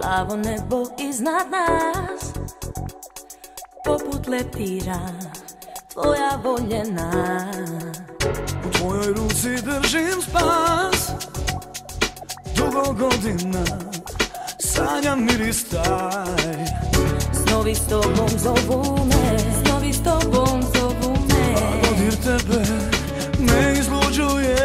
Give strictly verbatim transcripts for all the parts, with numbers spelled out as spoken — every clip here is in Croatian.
plavo nebo iznad nas, poput leptira tvoja voljena. U tvojoj ruci držim spas, dugo godina sanjam miris taj. Snovi s tobom zovu me, snovi s tobom zovu me, a dodir tebe me izluđuje.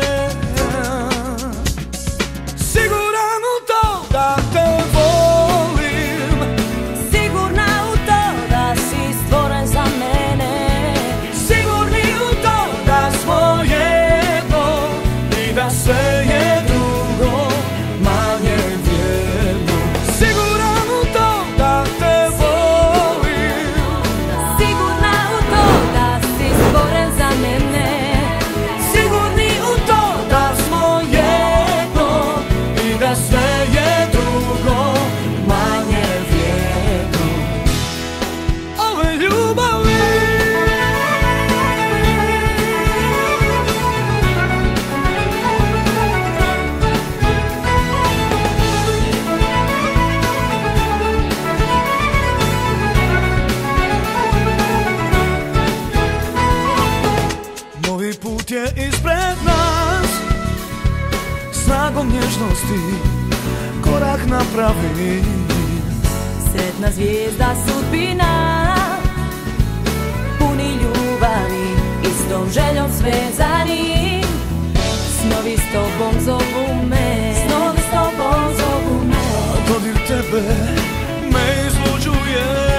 Siguran u to da te volim, sigurna u to da si stvoren za mene, sigurni u to da smo jedno i da sve je drugo manje vrijedno. Siguran u to da te volim, sigurna u to da si stvoren za mene, sigurni u to da smo jedno i da sve je drugo manje vrijedno. Ove ljubavi novi put je ispred nas, snagom nježnosti korak napravi. sretna zvijezda sudbina, puni ljubavi, istom željom svezani. Snovi s tobom zovu me, snovi s tobom zovu me, a dodir tebe me izluđuje.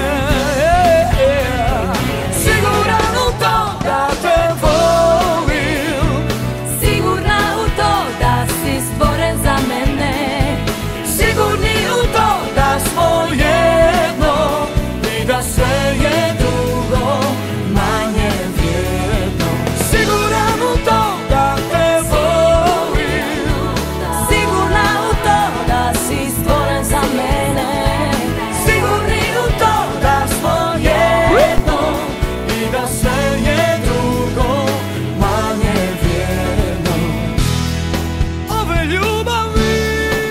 Siguran u to da te volim, sigurna u to da si stvoren za mene, sigurni u to da smo jedno i da sve je drugo manje vrijedno. Siguran u to da te volim, sigurna u to da si stvoren za mene, sigurni u to da smo jedno i da sve je drugo manje vrijedno. Ove ljubavi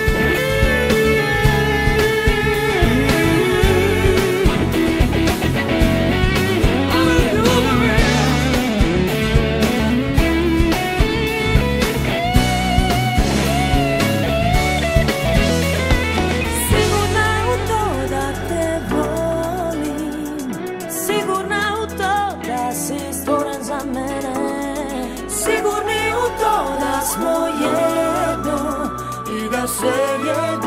Ove ljubavi sigurna u to da te volim, sigurna u to da si stvoren za mene, sigurni u to da smo jedno i da sve je